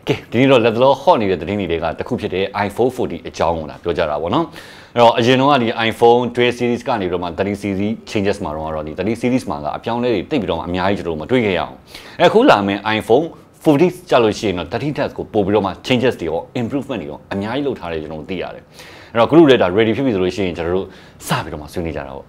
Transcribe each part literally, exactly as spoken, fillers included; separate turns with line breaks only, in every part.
ကဲဒီနေ့တော့လက်တလောဟော့နေတဲ့သတင်းတွေကတခုဖြစ်တဲ့ iPhone fourteen အကြောင်းကိုလာပြောကြတာပေါ့နော်အဲ့တော့အရင်တော့ကဒီ iPhone twelve series ကနေတော့မှthirteen series changes မှာတော့ဒီthirteen series မှာကအပြောင်းလဲတွေတိတ်ပြီးတော့အများကြီးကျွန်တော်မတွေ့ခဲ့ရအောင်အခုလာမယ့် iPhone fourteen ကြလို့ရှိရင်တော့thirteen plus ကိုပို့ပြီးတော့မှ changes တွေရော improvement တွေရောအများကြီးလုပ်ထားတယ်ကျွန်တော်သိရတယ်အဲ့တော့ group လည်းဒါ ready ဖြစ်ပြီဆိုလို့ရှိရင်ကျွန်တော်တို့စပြီးတော့မှဆွေးနွေးကြတာပေါ့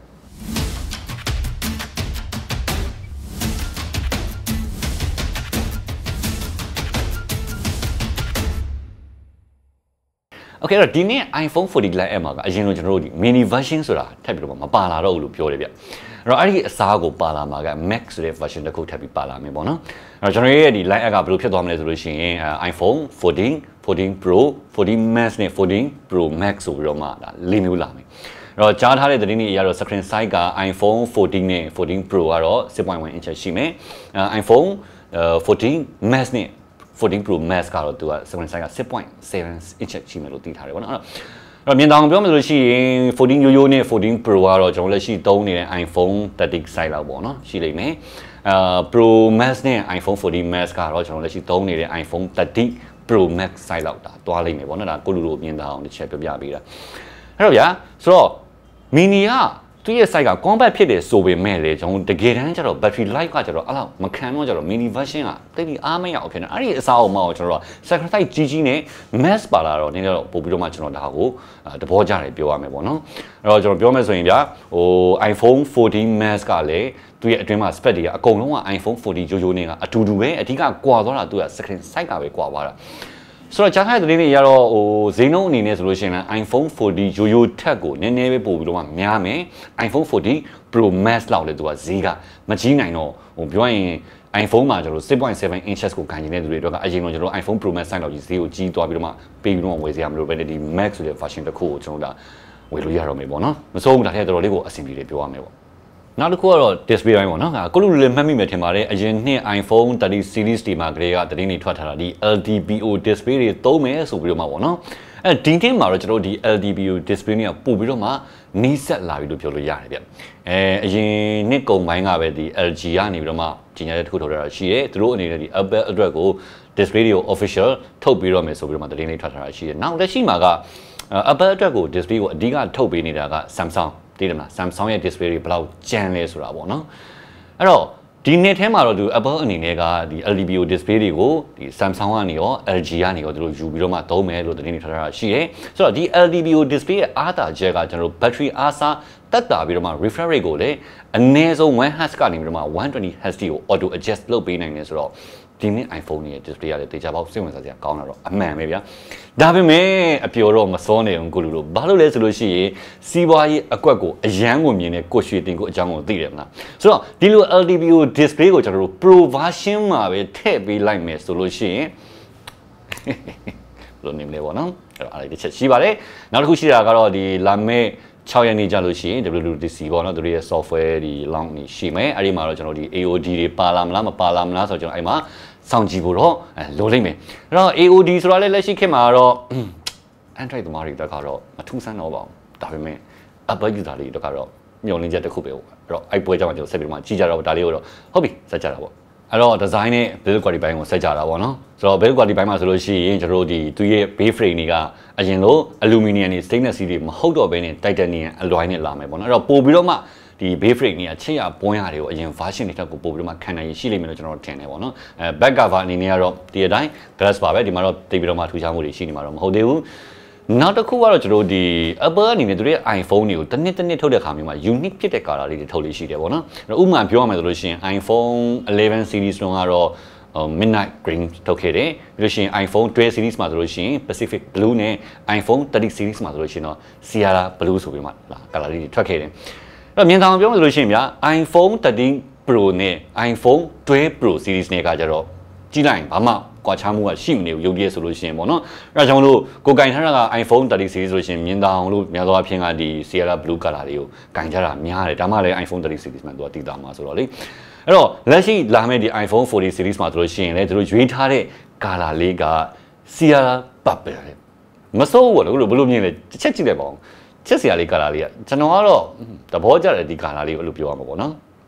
โอเคတော့ဒီနေ့ iPhone fourteen Lite မှာကအရင်ကကျွန်တော်တို့ဒီ mini version ဆိုတာထပ်ပြီးတော့မပါလာတော့ဘူးလို့ပြောတယ်ဗျအဲ့တော့အဲ့ဒီအစားကိုပါလာမှာက Max ဆိုတဲ့ version တစ်ခုထပ်ပြီးပါလာမယ်ပေါ့နော်အဲ့တော့ကျွန်တော်ရဲ့ဒီ Lite ကဘယ်လိုဖြစ်သွားမလဲဆိုလို့ရှိရင် iPhone fourteen, fourteen Pro, fourteen Max နဲ့fourteen Pro Max ဆိုပြီးတော့မှဒါ၄မျိုးလာမယ်အဲ့တော့ကြားထားတဲ့သတင်းတွေအရတော့ screen size က iPhone fourteen နဲ့fourteen Pro ကတော့six point one inch ရှိမယ် iPhone fourteen Max နဲ့fourteen Pro Max ကတော့သူက screen size ကsix point seven inch ရှိမယ်လို့သိထားတယ်ပေါ့နော်အဲ့တော့မြင်တောင်ပြောမယ်ဆိုလို့ရှိရင်fourteenရိုးရိုးနဲ့fourteen Pro ကတော့ကျွန်တော်လက်ရှိသုံးနေတဲ့ iPhone thirty size လောက်ပေါ့နော်ရှိလိမ့်မယ်အာ Pro Max နဲ့ iPhone fourteen Max ကတော့ကျွန်တော်လက်ရှိသုံးနေတဲ့ iPhone thirty Pro Max size လောက်ဒါတွားလိမ့်မယ်ပေါ့နော်ဒါကိုလူလိုမြင်တောင်တစ်ချက်ပြပြပေးတာအဲ့တော့ဗျာဆိုတော့ mini ကသူရဲ့ site က compact ဖြစ်တယ်ဆိုပေမဲ့လေကျွန်တော်တကယ်တမ်းကျတော့ battery life ကကျတော့အဲ့လောက်မခံတော့ကျတော့ mini version ကတိတ်ပြီးအားမရအောင်ဖြစ်နေအဲ့ဒီအစားအမောက်ကျွန်တော်တို့ sacrifice ကြီးကြီးနဲ့ mass ပါလာတော့နည်းနည်းတော့ပို့ပြီးတော့မှကျွန်တော်ဒါကိုသဘောကျတယ်ပြောရမယ်ပေါ့နော်အဲ့တော့ကျွန်တော်ပြောမယ်ဆိုရင်ဗျာဟို iPhone fourteen Max ကလည်းသူရဲ့အတွင်းမှာ spec တွေကအကုန်လုံးက iPhone fourteen ရိုးရိုးနဲ့ကအတူတူပဲအဓိကကွာသွားတာသူက screen size ကပဲကွာသွားတာဆိုတော့ကြားထားတဲ့သတင်းတွေရတော့ဟိုဈေးနှုန်းအနေနဲ့ဆိုလို့ရှိရင် iPhone fourteen ရိုးရိုးထက်ကိုနည်းနည်းပဲပို့ပြီးတော့မှများမယ် iPhone fourteen Pro Max လောက်လေသူကဈေးကမကြီးနိုင်တော့ဟိုပြောရင် iPhone မှာကျွန်တော် six point seven inches ကိုခံနေတဲ့သူတွေတော့ကအရင်ကကျွန်တော် iPhone Pro Max ဆိုင်လောက်ကြီးဈေးကိုကြီးသွားပြီးတော့မှပေးပြီးတော့ဝယ်စရာမလိုပဲဒီ Max ဆိုတဲ့ version တစ်ခုကိုကျွန်တော်ဒါဝယ်လို့ရတော့မယ်ပေါ့နော်မစိုးဘူးဒါထက်တော်တော်လေးကိုအဆင်ပြေတယ်ပြောရမယ်ပေါ့နောက်တစ်ခုကတော့ display ပိုင်းပေါ့နော်ကိုလူလူလည်းမှတ်မိမယ်ထင်ပါတယ်အရင်နှစ် iPhone thirty series ဒီမှာကလေးကသတင်းတွေထွက်ထားတာဒီ L T P O display တွေသုံးမယ်ဆိုပြီးတော့မှပေါ့နော်အဲဒီနေ့မှာတော့ကျွန်တော်ဒီ L T P O display တွေကပို့ပြီးတော့မှနီးစက်လာပြီလို့ပြောလို့ရတယ်ဗျအဲအရင်နှစ်ကုန်ပိုင်းကပဲဒီ L G ကနေပြီးတော့မှကြီးညာတဲ့တစ်ခုထုတ်ထားတာရှိတယ်သူတို့အနေနဲ့ဒီ Apple အတွက်ကို display တွေကို official ထုတ်ပြီးတော့မယ်ဆိုပြီးတော့မှသတင်းတွေထွက်ထားတာရှိတယ်နောက်လက်ရှိမှာက Apple အတွက်ကို display ကိုအဓိကထုတ်ပေးနေတာက Samsungသိတယ်မလား Samsung ရဲ့ display တွေဘယ်လောက်ကျန်းလဲဆိုတာပေါ့နော်အဲ့တော့ဒီနှစ်ထဲမှာတော့သူ Apple အနေနဲ့ကဒီ L T P O display တွေကိုဒီ Samsung ကနေရော L G ကနေရောသူတို့ယူပြီးတော့မှသုံးမယ်လို့သတင်းတွေထွက်ထားတာရှိတယ်ဆိုတော့ဒီ L T P O display ရဲ့အားသာချက်ကကျွန်တော်တို့ battery အားစားတက်တာပြီးတော့မှ refresh rate ကိုလည်းအနည်းဆုံးone hertz ကနေပြီးတော့မှone twenty hertz ကို auto adjust လုပ်ပေးနိုင်တယ်ဆိုတော့ဒီနေ့ iPhone ရဲ့ display ရတယ်တေချာပေါက်စိတ်ဝင်စားစရာကောင်းတာတော့အမှန်ပဲဗျာဒါပေမဲ့အပျော်တော့မစောနေအောင်ကိုလူတို့ဘာလို့လဲဆိုလို့ရှိရင်စီးပွားရေးအကွက်ကိုအရန်ကိုမြင်တဲ့ကိုရွှေတင်ကိုအကြောင်းကိုသိတယ်မလားဆိုတော့ဒီလို L T P O display ကိုကျွန်တော်တို့ Pro version မှာပဲထည့်ပေးလိုက်မယ်ဆိုလို့ရှိရင်ဘယ်လိုနေမလဲပေါ့နော်အဲ့တော့အဲ့ဒီတစ်ချက်ရှိပါတယ်နောက်တစ်ခုရှိတာကတော့ဒီလာမယ့်sixရက်နေ့ကြာလို့ရှိရင် W W D C ပေါ့နော်သူတို့ရဲ့ software ဒီ launch နေရှိမယ်အဲ့ဒီမှာတော့ကျွန်တော်ဒီ A O D တွေပါလာမလားမပါလာမလားဆိုတော့ကျွန်တော်အဲ့မှာစောင့်ကြည့်ဖို့တော့လိုလိမ့်မယ်အဲ့တော့ A O D ဆိုတာလည်းလက်ရှိခေတ်မှာတော့ Android သမားတွေတက်ကတော့မထူးဆန်းတော့ပါဘူးဒါပေမဲ့ Apple user တွေတက်ကတော့ညှို့လင်းချက်တစ်ခုပဲပေါ့အဲ့တော့အဲ့ပွဲကြောင့်ကျွန်တော်ဆက်ပြီးမှကြီးကြတော့ဒါလေးကိုတော့ဟုတ်ပြီစက်ကြတာပေါ့အဲ့တော့ design နဲ့ build quality ဘိုင်းကိုဆက်ကြတာပေါ့နော်ဆိုတော့ build quality ဘိုင်းမှာဆိုလို့ရှိရင်ကျွန်တော်တို့ဒီသူရဲ့ base frame တွေကအရင်လို aluminum တွေ stainless steel တွေမဟုတ်တော့ဘဲနဲ့ titanium alloy နဲ့လာမယ်ပေါ့နော်အဲ့တော့ပို့ပြီးတော့မှဒီ base frame တွေကချစ်ရပွန်းရတွေကိုအရင် version တွေတက်ကိုပို့ပြီးတော့မှခံနိုင်ရရှိလိမ့်မယ်လို့ကျွန်တော်ထင်တယ်ပေါ့နော်အဲ back cover အနေနဲ့ကတော့ဒီအတိုင်း glass ပါပဲဒီမှာတော့တိတ်ပြီးတော့မှထူခြားမှုတွေရှိနေမှာတော့မဟုတ်သေးဘူးနောက်တစ်ခုကတော့ကျွန်တော်ဒီ Apple အနေနဲ့သူတို့ရဲ့ iPhone တွေကိုတစ်နှစ်တစ်နှစ်ထုတ်တဲ့ခါမျိုးမှာ unique ဖြစ်တဲ့ color လေးတွေထုတ်လို့ရှိတယ်ပေါ့နော်ဥပမာပြောရမယ်ဆိုလို့ရှိရင် iPhone eleven series တုန်းကတော့ midnight green ထုတ်ခဲ့တယ်ပြီးလို့ရှိရင် iPhone twelve series မှာဆိုလို့ရှိရင် Pacific blue နဲ့ iPhone thirty series မှာဆိုလို့ရှိရင်တော့ Sierra blue ဆိုပြီးမှလာ color လေးတွေထွက်ခဲ့တယ်အဲ့တော့မြင်တောင်ပြောမယ်ဆိုလို့ရှိရင်ဗျာ iPhone thirteen Pro နဲ့ iPhone twelve Pro series နဲ့ကကြတော့ကြီးလိုက်ဘာမှကွာခြားမှုကရှိမနေဘူးရုပ်ရည်ဆိုလို့ရှိရင်ပေါ့နော်အဲဒါကြောင့်မလို့ကိုကင်ထားတာက iPhone thirty series ဆိုလို့ရှိရင်မြင်တောင်လို့များသောအားဖြင့်ကဒီ Sierra blue color လေးကိုကင်ကြတာများတယ်ဒါမှလည်း iPhone thirty series မှာသူကတည်တာမှာဆိုတော့လေအဲ့တော့လက်ရှိလာမယ့်ဒီ iPhone forty series မှာဆိုလို့ရှိရင်လည်းသူတို့ရွေးထားတဲ့ color လေးက Sierra purple မစိုးဘူးလို့ဘယ်လိုမြင်လဲတစ်ချက်ကြည့်လိုက်ပါဦးချက်စရာလေး color လေးကကျွန်တော်ကတော့သဘောကျတယ်ဒီ color လေးကိုအဲ့လိုပြောရမှာပေါ့နော်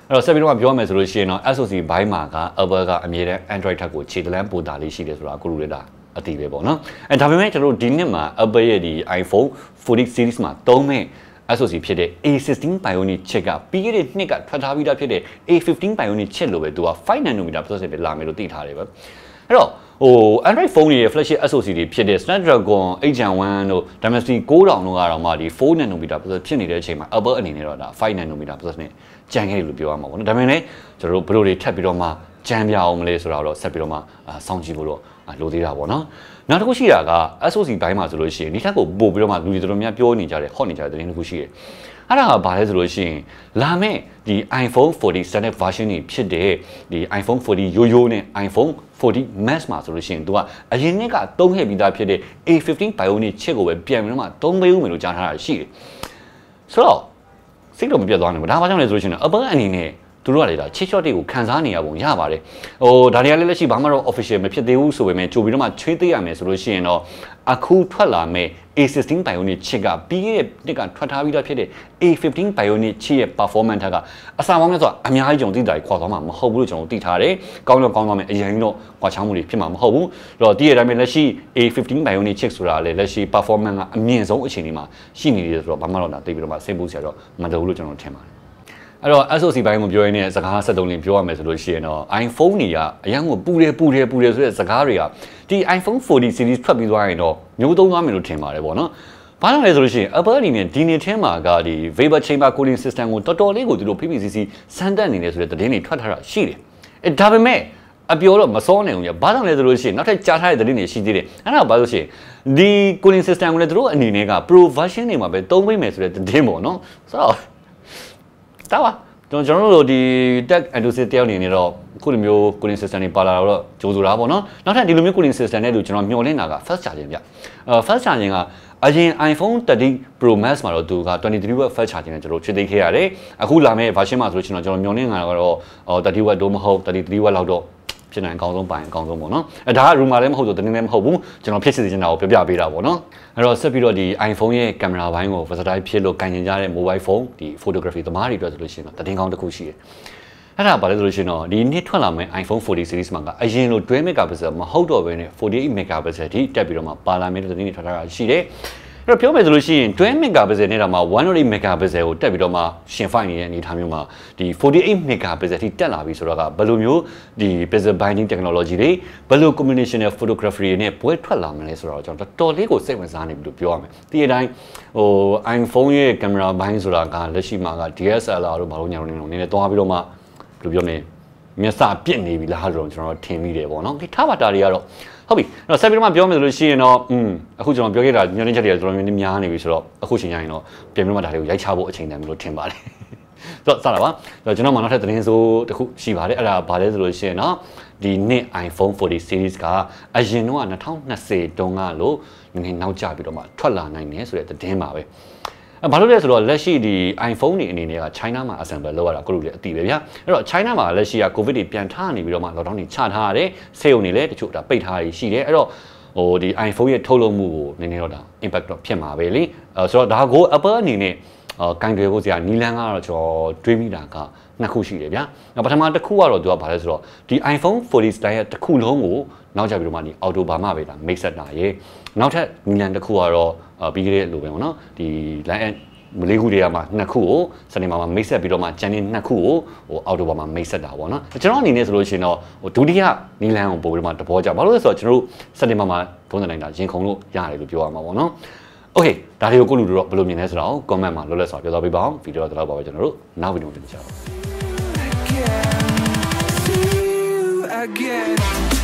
အဲ့တော့ဆက်ပြီးတော့ပြောမယ်ဆိုလို့ရှိရင်တော့ S O C ဘိုင်းမှာက Apple ကအမြဲတမ်း Android ထက်ကိုခြေတလန်းပိုတာလေးရှိတယ်ဆိုတာအခုလိုလေတာအတိပဲပေါ့နော်အဲဒါပေမဲ့ကျွန်တော်တို့ဒီနှစ်မှာ Apple ရဲ့ဒီ iPhone fourteen series မှာသုံးမဲ့ S O C ဖြစ်တဲ့ A sixteen Bionic chip ကပြီးခဲ့တဲ့နှစ်ကထွက်ထားပြီးသားဖြစ်တဲ့ A fifteen Bionic chip လို့ပဲသူကfive nanometer processor ပဲလာမယ်လို့သိထားတယ်ပဲအဲ့တော့ဟို Android phone တွေရဲ့ flagship S O C တွေဖြစ်တဲ့ Snapdragon eight gen one တို့ Dimensity nine thousandတို့ကတော့မှဒီfour nanometer processor ဖြစ်နေတဲ့အချိန်မှာ Apple အနေနဲ့တော့ဒါfive nanometer processor နဲ့ကြံခဲ့တယ်လို့ပြောရမှာပေါ့နော်ဒါပေမဲ့လည်းကျွန်တော်တို့ဘယ်လိုတွေထပ်ပြီးတော့မှကြံပြအောင်မလဲဆိုတာတော့ဆက်ပြီးတော့မှစောင့်ကြည့်ဖို့တော့လိုသေးတာပေါ့နော်နောက်တစ်ခုရှိတာက S O C ဘိုင်းမှာဆိုလို့ရှိရင်ဒီထက်ကိုပို့ပြီးတော့မှလူတွေတော်တော်များပြောနေကြတယ်ဟော့နေကြတဲ့သတင်းတစ်ခုရှိတယ်အဲ့ဒါကဘာလဲဆိုလို့ရှိရင်လာမဲ့ဒီ iPhone forty standard version တွေဖြစ်တဲ့ဒီ iPhone forty ရိုးရိုးနဲ့ iPhone forty Max မှာဆိုလို့ရှိရင်သူကအရင်နှစ်ကသုံးခဲ့ပြီးသားဖြစ်တဲ့ A fifteen Bionic chip ကိုပဲပြန်ပြီးတော့မှသုံးပေးဦးမယ်လို့ကြားထားတာရှိတယ်ဆိုတော့စိတ်တော့မပြတ်သွားနိုင်ဘူးဒါဘာကြောင့်လဲဆိုလို့ရှိရင် Apple အနေနဲ့သူတို့ကလေဒါချစ်ချော့တွေကိုခံစားနေရပုံရပါတယ်ဟိုဒါတွေကလည်းလက်ရှိဘာမှတော့ official မဖြစ်သေးဘူးဆိုပေမဲ့ကြိုပြီးတော့မှချွေးသေးရမယ်ဆိုလို့ရှိရင်တော့အခုထွက်လာမဲ့ A sixteen Bionic chip ကပြီးခဲ့တဲ့နှစ်ကထွက်ထားပြီးတော့ဖြစ်တဲ့ A fifteen Bionic chip ရဲ့ performance ကအစားပေါင်းနဲ့ဆိုတာအများကြီးကြုံသိတာခွာသွားမှာမဟုတ်ဘူးလို့ကျွန်တော်သိထားတယ်ကောင်းတော့ကောင်းသွားမယ်အရင်တော့ခွာချောင်းမှုတွေဖြစ်မှာမဟုတ်ဘူးအဲ့တော့ဒီရဲ့အတိုင်းပဲလက်ရှိ A fifteen Bionic chip ဆိုတာလည်းလက်ရှိ performance ကအမြင့်ဆုံးအခြေအနေမှာရှိနေတယ်ဆိုတော့ဘာမှတော့သိပြီးတော့မှစိတ်ပူစရာတော့မလိုဘူးလို့ကျွန်တော်ထင်ပါတယ်အဲ့တော့ S O C ဘိုင်းကိုပြောရင်းနဲ့စကားseventeenလင်းပြောရမယ်ဆိုလို့ရှိရင်တော့ iPhone တွေကအရင်ကပူတယ်ပူတယ်ပူတယ်ဆိုတဲ့စကားတွေကဒီ iPhone forty series ထွက်ပြီးသွားရင်တော့မျိုးသုံးသွားမယ်လို့ထင်ပါတယ်ပေါ့နော်။ဘာလို့လဲဆိုလို့ရှိရင် Apple အနေနဲ့ဒီနေ့ထဲမှာကဒီ Vapor Chamber Cooling System ကိုတော်တော်လေးကိုသူတို့ P P C C စမ်းသပ်နေတယ်ဆိုတဲ့သတင်းတွေထွက်ထားတာရှိတယ်။အဲဒါပေမဲ့အပြောတော့မစောနိုင်ဘူးည။ဘာကြောင့်လဲဆိုလို့ရှိရင်နောက်ထပ်ကြားထားတဲ့သတင်းတွေရှိသေးတယ်။အဲ့ဒါဘာလို့ရှိရင်ဒီ cooling system ကိုလည်းသူတို့အနေနဲ့က Pro version တွေမှာပဲသုံးပေးမယ်ဆိုတဲ့သတင်းပေါ့နော်။ဆိုတော့တာပါကျွန်တော်တို့ဒီ tech enthusiast တယောက်အနေနဲ့တော့ခုလိုမျိုး cooling system တွေပါလာတော့ကြိုးဆိုတာပေါ့နော်နောက်ထပ်ဒီလိုမျိုး cooling system နဲ့လို့ကျွန်တော်မျှော်လင့်တာက fast charging ဗျအဲ fast charging ကအရင် iPhone thirteen Pro Max မှာတော့သူကtwenty-three watt fast charging နဲ့ကျွန်တော်ချွေသိခဲ့ရတယ်အခုလာမယ့် version မှာဆိုလို့ကျွန်တော်ကျွန်တော်မျှော်လင့်တာကတော့thirty watt တော့မဟုတ်thirty-three watt လောက်တော့ဖြစ်နိုင်အကောင်းဆုံးပိုင်အကောင်းဆုံးပေါ့နော်အဲဒါက rumor လည်းမဟုတ်တော့တင်းလည်းမဟုတ်ဘူးကျွန်တော်ဖြစ်စီစဉ်တာကိုပြောပြပေးတာပေါ့နော်အဲ့တော့ဆက်ပြီးတော့ဒီ iPhone ရဲ့ကင်မရာဘိုင်းကို versatile ဖြစ်လို့ကင်ကျင်ကြတဲ့ mobile phone ဒီ photography သမားတွေအတွက်ဆိုလို့ရှိရင်တော့တင်းကောင်းတစ်ခုရှိတယ်အဲ့ဒါဘာလဲဆိုလို့ရှိရင်တော့ဒီနှစ်ထွက်လာမယ့် iPhone forty series မှာကအရင်လို twelve megapixel မဟုတ်တော့ဘဲနဲ့forty-eight megapixel ထိတက်ပြီးတော့မှပါလာမယ့်သတင်းတွေထွက်ထားတာရှိတယ်အဲ့တော့ပြောမယ်ဆိုလို့ရှိရင်twelve megapixel နဲ့တော့မှone oh eight megapixel ကိုတက်ပြီးတော့မှရှင်ဖိုင်နေတဲ့အနေအထားမျိုးမှာဒီforty-eight megapixel ထိတက်လာပြီဆိုတော့ကဘယ်လိုမျိုးဒီ pixel binding technology တွေဘယ်လို combination of photography တွေနဲ့ပွဲထွက်လာမလဲဆိုတော့ကျွန်တော်တော်လေးကိုစိတ်ဝင်စားနေပြီလို့ပြောရမယ်ဒီအတိုင်းဟို iPhone ရဲ့ကင်မရာဘိုင်းဆိုတာကလက်ရှိမှာက D S L R တို့ဘာလို့ညာလို့နေလို့နည်းနည်းသွားပြီးတော့မှဘယ်လိုပြောမလဲမျက်စာပြစ်နေပြီလားဆိုတော့ကျွန်တော်ထင်မိတယ်ပေါ့နော်ဒီထားပါတာတွေကတော့ဟုတ်ပြီအဲ့တော့ဆက်ပြီးတော့မှပြောမယ်ဆိုလို့ရှိရင်တော့อืมအခုကျွန်တော်ပြောခဲ့တာညနေချက်တွေတော်တော်များများနေပြီဆိုတော့အခုချိန်တိုင်းတော့ပြန်ပြီးမှဒါတွေကိုရိုက်ချဖို့အချိန်တန်ပြီလို့ထင်ပါတယ်ဆိုတော့စတာပါကျွန်တော်မှနောက်ထပ်သတင်းဆိုတစ်ခုရှိပါတယ်အဲ့ဒါဘာလဲဆိုလို့ရှိရင်တော့ဒီနှစ် iPhone forty series ကအရင်တော့twenty twentyတုန်းကလို့နည်းနည်းနောက်ကျပြီးတော့မှထွက်လာနိုင်တယ်ဆိုတဲ့သတင်းပါပဲဘာလို့လဲဆိုတော့လက်ရှိဒီ iPhone တွေအနေနဲ့က China မှာ assemble လုပ်ရတာကိုလိုလည်းအတိပဲဗျာအဲ့တော့ China မှာလက်ရှိက COVID တွေပြန်ထားနေပြီးတော့မှ lockdown တွေချထားရတယ်ဆေးရုံတွေလည်းတချို့ဒါပိတ်ထားရရှိတယ်အဲ့တော့ဟိုဒီ iPhone ရဲ့ထုတ်လုပ်မှုကိုနည်းနည်းတော့ဒါ impact တော့ဖြစ်မှာပဲလေအဲဆိုတော့ဒါကို Apple အနေနဲ့ကန်တွေဖို့စရာနီလန်းကတော့ကျွန်တော်တွေးမိတာကနှစ်ခုရှိတယ်ဗျာပထမတစ်ခုကတော့သူကဘာလဲဆိုတော့ဒီ iPhone forty style ရဲ့တစ်ခုလုံးကိုနောက်ကျပြီးတော့မှဒီ auto ဘာမှပဲဒါ mix set တာရေနောက်ထပ်နီလန်းတစ်ခုကတော့ပြီးကြတဲ့လိုပဲပေါ့နော်ဒီ line မလေးခုတွေကမှနှစ်ခုကိုစနေမှာမှာ mix set ပြီးတော့မှကျန်တဲ့နှစ်ခုကိုဟို auto ဘာမှ mix set တာပေါ့နော်ကျွန်တော်အနေနဲ့ဆိုလို့ရှိရင်တော့ဟိုဒုတိယနီလန်းကိုပို့ပြီးတော့မှတဘောကြဘာလို့လဲဆိုတော့ကျွန်တော်တို့စနေမှာမှာဘုံစတိုင်းတာရင်ခုန်လို့ရတယ်လို့ပြောရမှာပေါ့နော်โอเคဒါတွေကိုကိုလူတို့ဘယ်လိုမြင်လဲဆိုတော့ comment မှာလွတ်လပ်စွာပြောသွားပေးပါအောင်ဗီဒီယိုတော့တော့ပါပဲကျွန်တော်တို့နောက်ဗီဒီယိုမှာပြန်ကြပါဦး